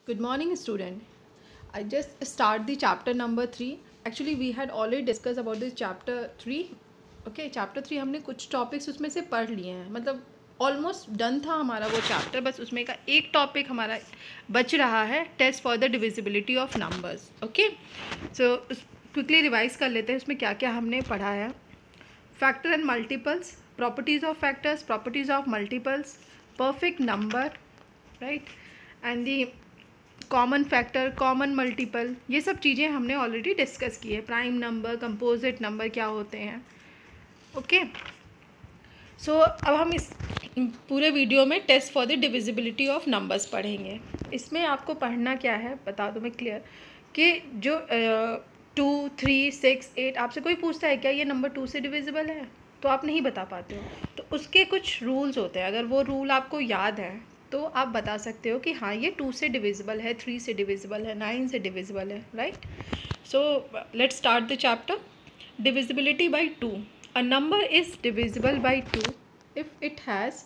Good morning, student. I just start the chapter number 3. Actually, we had already discussed about this chapter 3. Okay, chapter 3 हमने कुछ topics उसमें से पढ़ लिए हैं, मतलब ऑलमोस्ट डन था हमारा वो चैप्टर. बस उसमें का एक टॉपिक हमारा बच रहा है, test for the divisibility of numbers. Okay, so quickly revise कर लेते हैं उसमें क्या क्या हमने पढ़ा है. Factor and multiples, properties of factors, properties of multiples, perfect number, right, and the common factor, common multiple, ये सब चीज़ें हमने ऑलरेडी डिस्कस की है. प्राइम नंबर, कंपोजिट नंबर क्या होते हैं. ओके, सो अब हम इस पूरे वीडियो में test for the divisibility of numbers पढ़ेंगे. इसमें आपको पढ़ना क्या है बता दो मैं क्लियर, कि जो 2, 3, 6, 8 आपसे कोई पूछता है क्या ये नंबर 2 से डिविजिबल है, तो आप नहीं बता पाते हो. तो उसके कुछ रूल्स होते हैं. अगर वो रूल आपको याद है तो आप बता सकते हो कि हाँ ये 2 से डिविजिबल है, 3 से डिविजिबल है, 9 से डिविजिबल है. Right, so let's start the chapter. Divisibility by 2. A number is divisible by 2 if it has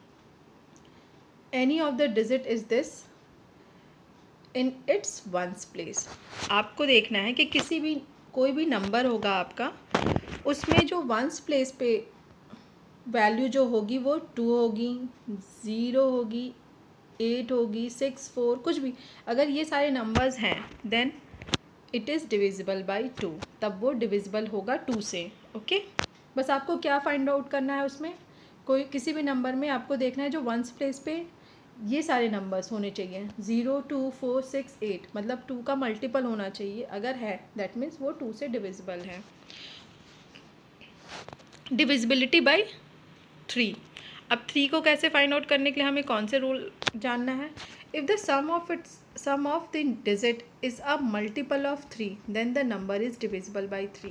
any of the digit is this in its ones place. आपको देखना है कि किसी भी कोई भी नंबर होगा आपका, उसमें जो वंस प्लेस पे वैल्यू जो होगी वो 2 होगी, 0 होगी, 8 होगी, 6, 4, कुछ भी. अगर ये सारे नंबर्स हैं then it is divisible by 2. तब वो डिविजिबल होगा 2 से. ओके, बस आपको क्या फाइंड आउट करना है उसमें, कोई किसी भी नंबर में आपको देखना है जो वंस प्लेस पे ये सारे नंबर्स होने चाहिए. 0, 2, 4, 6, 8, मतलब 2 का मल्टीपल होना चाहिए. अगर है दैट मीन्स वो 2 से डिविजिबल है. Divisibility by 3. अब 3 को कैसे फाइंड आउट करने के लिए हमें कौन से रूल जानना है. If the sum of the digit is a multiple of 3 then the number is divisible by 3.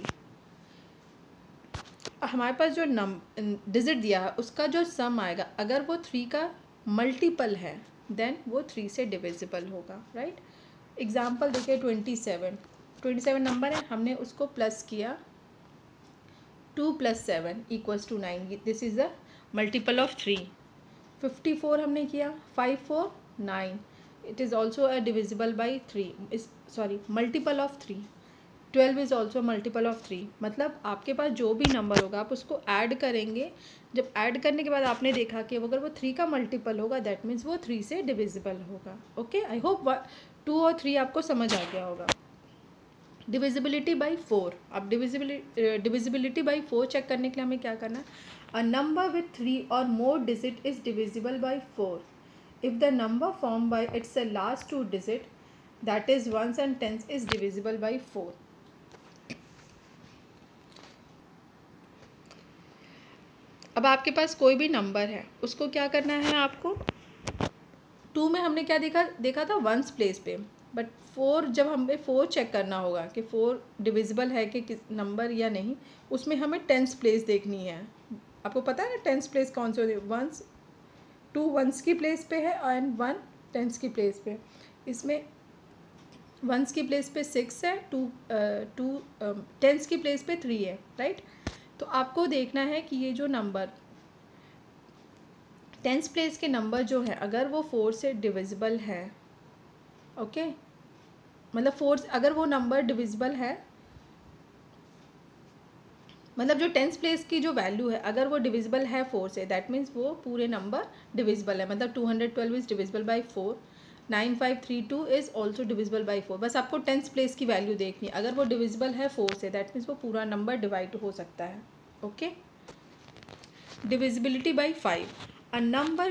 हमारे पास जो डिजिट दिया है उसका जो सम आएगा, अगर वो 3 का मल्टीपल है देन वो 3 से डिविजिबल होगा. राइट, एग्जाम्पल देखिए 27 नंबर है, हमने उसको प्लस किया. 2 + 7 = 9. This is the multiple of 3. 54 हमने किया, 5, 4, 9. It is also a divisible by 3. Sorry, multiple of 3. 12 is also multiple of 3. मतलब आपके पास जो भी नंबर होगा आप उसको ऐड करेंगे. जब ऐड करने के बाद आपने देखा कि अगर वो 3 का मल्टीपल होगा दैट मीन्स वो 3 से डिविजिबल होगा. ओके, आई होप 2 और 3 आपको समझ आ गया होगा. Divisibility by 4. अब डिविजिबिलिटी बाई 4 चेक करने के लिए हमें क्या करना है. अ नंबर विथ 3 और more digit is divisible by 4 if the number form by its last 2 digit that is ones and tens is divisible by 4. अब आपके पास कोई भी नंबर है, उसको क्या करना है आपको. 2 में हमने क्या देखा था वंस प्लेस पे, बट 4 जब हमें 4 चेक करना होगा कि 4 डिविजिबल है कि किस नंबर या नहीं, उसमें हमें टेंस प्लेस देखनी है. आपको पता है ना टेंस प्लेस कौन से होती है. 2 वंस की प्लेस पे है एंड 1 टेंस की प्लेस पे. इसमें वंस की प्लेस पे 6 है, 2 टेंस की प्लेस पे 3 है. राइट, तो आपको देखना है कि ये जो नंबर टेंस प्लेस के नंबर जो है अगर वो 4 से डिविजिबल है. ओके, मतलब 4 अगर वो नंबर डिविजिबल है, मतलब जो टेंस प्लेस की जो वैल्यू है अगर वो डिविजिबल है 4 से दैट मीन्स वो पूरे नंबर डिविजिबल है. मतलब 212 is divisible by 4, 9532 is also divisible by 4. बस आपको टेंस प्लेस की वैल्यू देखनी है. अगर वो डिविजिबल है 4 से दैट मीन्स वो पूरा नंबर डिवाइड हो सकता है. Okay, divisibility by 5. A number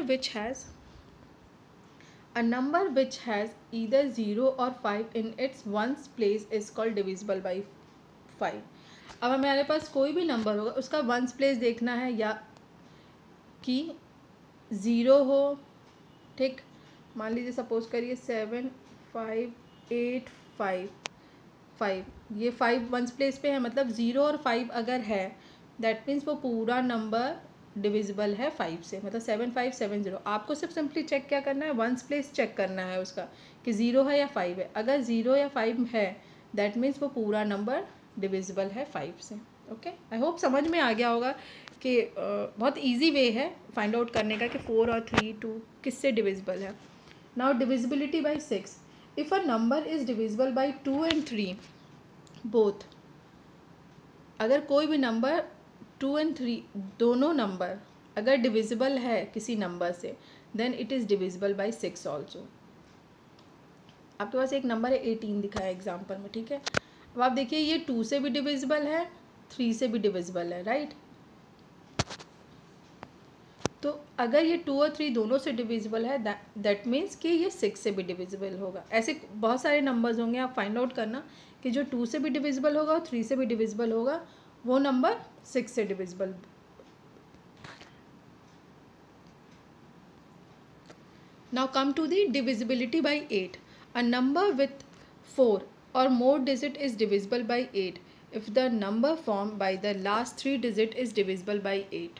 which has either 0 or 5 in its ones place is called divisible by 5. अब हमारे पास कोई भी नंबर होगा उसका वंस प्लेस देखना है या कि 0 हो. ठीक, मान लीजिए सपोज करिए 7, 5, 8, 5. ये 5 वंस प्लेस पे है, मतलब 0 और 5 अगर है दैट मीन्स वो पूरा नंबर डिविजिबल है 5 से. मतलब 7570. आपको सिर्फ सिंपली चेक क्या करना है, वंस प्लेस चेक करना है उसका कि 0 है या 5 है. अगर 0 या 5 है दैट मीन्स वो पूरा नंबर डिविजिबल है 5 से. ओके, आई होप समझ में आ गया होगा कि बहुत इजी वे है फाइंड आउट करने का कि 4 और 3, 2 किससे डिविजिबल है. Now divisibility by 6. If a number is divisible by 2 and 3 both, अगर कोई भी नंबर 2 and 3 दोनों नंबर अगर डिविजिबल है किसी नंबर से, then it is divisible by 6 also. आपके पास एक नंबर है 18 दिखा है एग्जाम्पल में, ठीक है. अब आप देखिए ये 2 से भी डिविजिबल है, 3 से भी डिविजिबल है, राइट. तो अगर ये 2 और 3 दोनों से डिविजिबल है, दैट मीन्स कि ये 6 से भी डिविजिबल होगा. ऐसे बहुत सारे नंबर्स होंगे, आप फाइंड आउट करना कि जो 2 से भी डिविजिबल होगा और 3 से भी डिविजिबल होगा, वो नंबर 6 से divisible. Now come to the divisibility by 8. A number with 4 or more digit is divisible by 8 if the number formed by the last 3 digit is divisible by 8.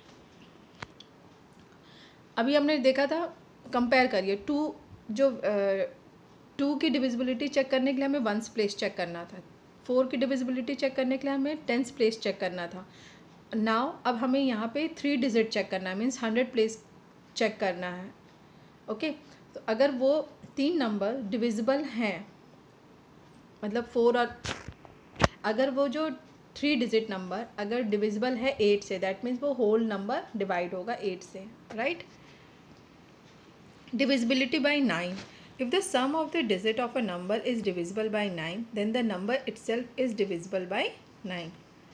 अभी हमने देखा था, कंपेयर करिए 2, जो 2 की डिविजिबिलिटी चेक करने के लिए हमें 1s प्लेस चेक करना था, 4 की डिविजिबिलिटी चेक करने के लिए हमें 10s प्लेस चेक करना था. नाउ अब हमें यहाँ पे 3 डिजिट चेक करना है, मीन्स 100 प्लेस चेक करना है. ओके, तो अगर वो 3 नंबर डिविजिबल हैं, मतलब 4 और अगर वो जो 3 डिजिट नंबर अगर डिविजिबल है 8 से, दैट मीन्स वो होल नंबर डिवाइड होगा 8 से, right. Divisibility by 9. If the sum of the digit of a number is divisible by 9, then the number itself is divisible by 9.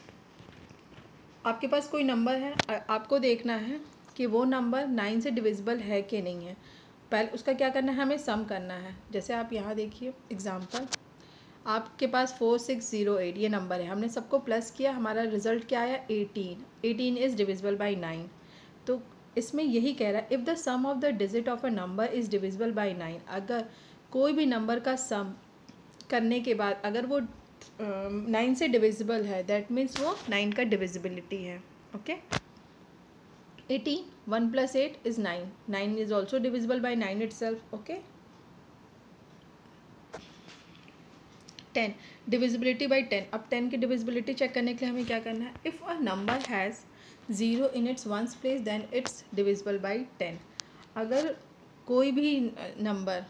आपके पास कोई नंबर है, आपको देखना है कि वो नंबर 9 से डिविजिबल है कि नहीं है. पहले उसका क्या करना है, हमें सम करना है. जैसे आप यहाँ देखिए एग्जाम्पल, आपके पास 4608 ये नंबर है, हमने सबको प्लस किया, हमारा रिजल्ट क्या आया 18. 18 इज़ डिविजिबल बाई 9. तो इसमें यही कह रहा है, if the sum of the digit of a number is divisible by 9. अगर कोई भी नंबर का सम करने के बाद अगर वो 9 से डिविजिबल है, दैट मीन्स वो 9 का डिविजिबिलिटी है. Okay, 18 1 + 8 is 9. 9 is also divisible by 9 itself. Okay, 10 divisibility by 10. अब 10 की डिविजिबिलिटी चेक करने के लिए हमें क्या करना है, if a number has 0 in its 1s place then it's divisible by 10. अगर कोई भी नंबर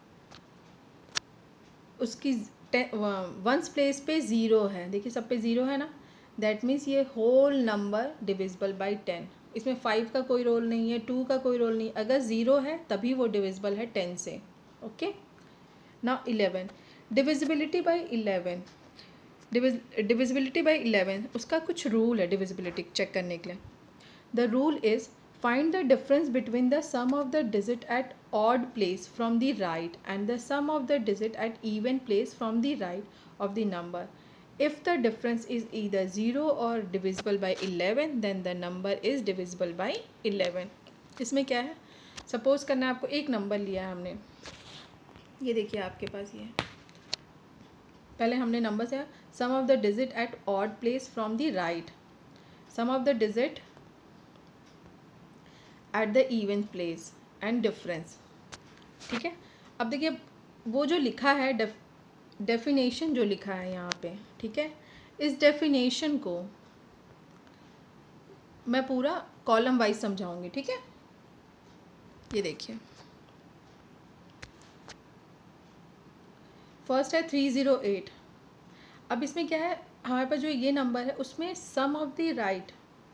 उसकी 1s प्लेस पे 0 है, देखिए सब पे 0 है ना, दैट मीन्स ये होल नंबर डिविजिबल बाई 10. इसमें 5 का कोई रोल नहीं है, 2 का कोई रोल नहीं, अगर 0 है तभी वो डिविजिबल है 10 से. Okay, now 11 divisibility by 11. Divisibility by 11 उसका कुछ रूल है डिविजिबिलिटी चेक करने के लिए. The rule is find the difference between the sum of the digit at odd place from the right and the sum of the digit at even place from the right of the number. If the difference is either 0 और divisible by 11, then the number is divisible by 11. इसमें क्या है, suppose करना है आपको एक number लिया है हमने, ये देखिए आपके पास ये पहले हमने नंबर से sum of the digit at odd place from the right, sum of the digit at the even place and difference. ठीक है, अब देखिए वो जो लिखा है डेफिनेशन जो लिखा है यहाँ पे, ठीक है, इस डेफिनेशन को मैं पूरा कॉलम वाइज समझाऊंगी. ठीक है, ये देखिए फर्स्ट है 308. अब इसमें क्या है, हमारे पास जो ये नंबर है उसमें sum of the right,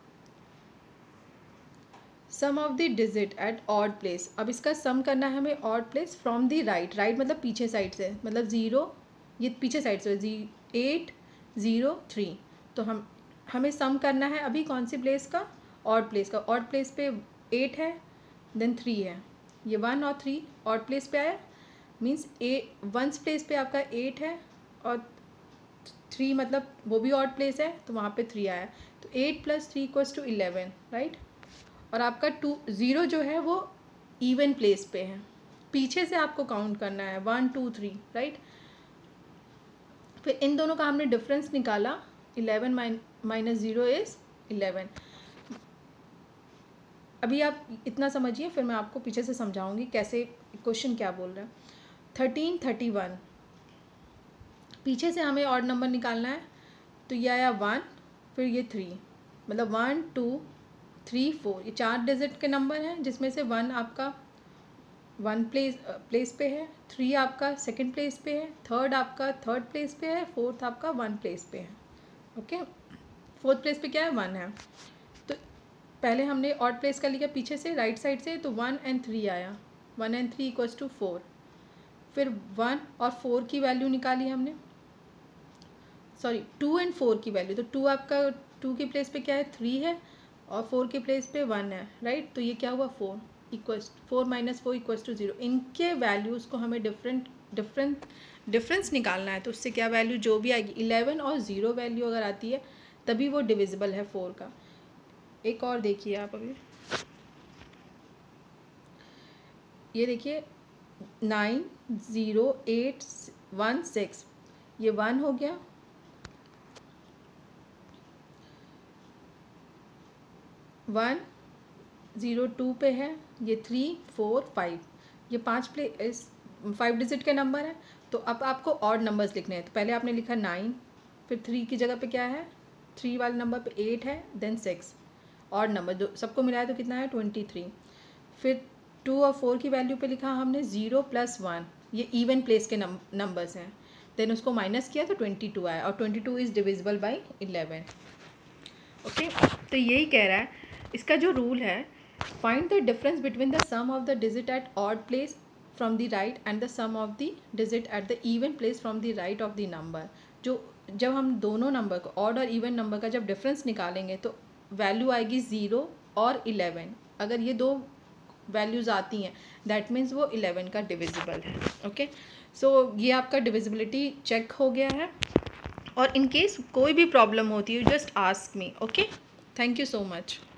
sum of the digit at odd place. अब इसका सम करना है हमें odd place from the right, right मतलब पीछे साइड से, मतलब 0 ये पीछे साइड से 8 0 3. तो हमें सम करना है अभी कौन सी प्लेस का, ऑड प्लेस का. ऑड प्लेस पे 8 है, देन 3 है, ये 1 और 3 ऑड प्लेस पे आया, मीन्स 1s प्लेस पे आपका 8 है और 3 मतलब वो भी ऑड प्लेस है तो वहाँ पे 3 आया. तो 8 + 3 = 11, राइट. और आपका 0 जो है वो इवन प्लेस पे है, पीछे से आपको काउंट करना है 1 2 3, राइट. फिर इन दोनों का हमने डिफरेंस निकाला, 11 - 0 इज़ 11. अभी आप इतना समझिए, फिर मैं आपको पीछे से समझाऊंगी कैसे क्वेश्चन क्या बोल रहा है. 1331 पीछे से हमें ऑड नंबर निकालना है, तो ये आया 1, फिर ये 3, मतलब 1 2 3 4, ये 4 डिजिट के नंबर हैं जिसमें से 1 आपका 1 प्लेस पे है, 3 आपका सेकंड प्लेस पे है, थर्ड आपका थर्ड प्लेस पे है, फोर्थ आपका 1 प्लेस पे है। ओके, फोर्थ प्लेस पे क्या है, 1 है। तो पहले हमने ऑड प्लेस का लिखा पीछे से राइट साइड से, तो 1 and 3 आया, 1 and 3 इक्वल्स टू 4। फिर 1 और 4 की वैल्यू निकाली हमने, सॉरी 2 and 4 की वैल्यू। तो 2 आपका 2 की प्लेस पे क्या है, 3 है, और 4 के प्लेस पे 1 है, राइट। तो ये क्या हुआ, 4 इक्वल्स 4 माइनस 4 इक्वल्स टू 0। इनके वैल्यूज़ को हमें डिफरेंस निकालना है। तो उससे क्या वैल्यू जो भी आएगी, 11 और 0 वैल्यू अगर आती है तभी वो डिविजिबल है 4 का। एक और देखिए आप, अभी ये देखिए 9 0 8 1 6, ये 1 हो गया, 1 0 2 पे है, ये 3 4 5, ये 5 डिजिट के नंबर है। तो अब आपको ऑड नंबर्स लिखने हैं। तो पहले आपने लिखा 9, फिर 3 की जगह पे क्या है, 3 वाले नंबर पे 8 है, देन 6, ऑड नंबर दो सबको मिलाया तो कितना है, 23। फिर 2 और 4 की वैल्यू पे लिखा हमने 0 + 1, ये इवन प्लेस के नंबर्स हैं। देन उसको माइनस किया तो 22 आया, और 22 इज़ डिविजिबल बाई 11। ओके, तो यही कह रहा है, इसका जो रूल है, find the difference between the sum of the digit at odd place from the right and the sum of the digit at the even place from the right of the number. जब हम दोनों number को, odd और even number का जब difference निकालेंगे तो value आएगी 0 और 11। अगर ये दो वैल्यूज़ आती हैं दैट मीन्स वो 11 का डिविजिबल है। ओके, सो ये आपका डिविजिबिलिटी चेक हो गया है। और इन केस कोई भी प्रॉब्लम होती है, just ask me. Okay, thank you so much.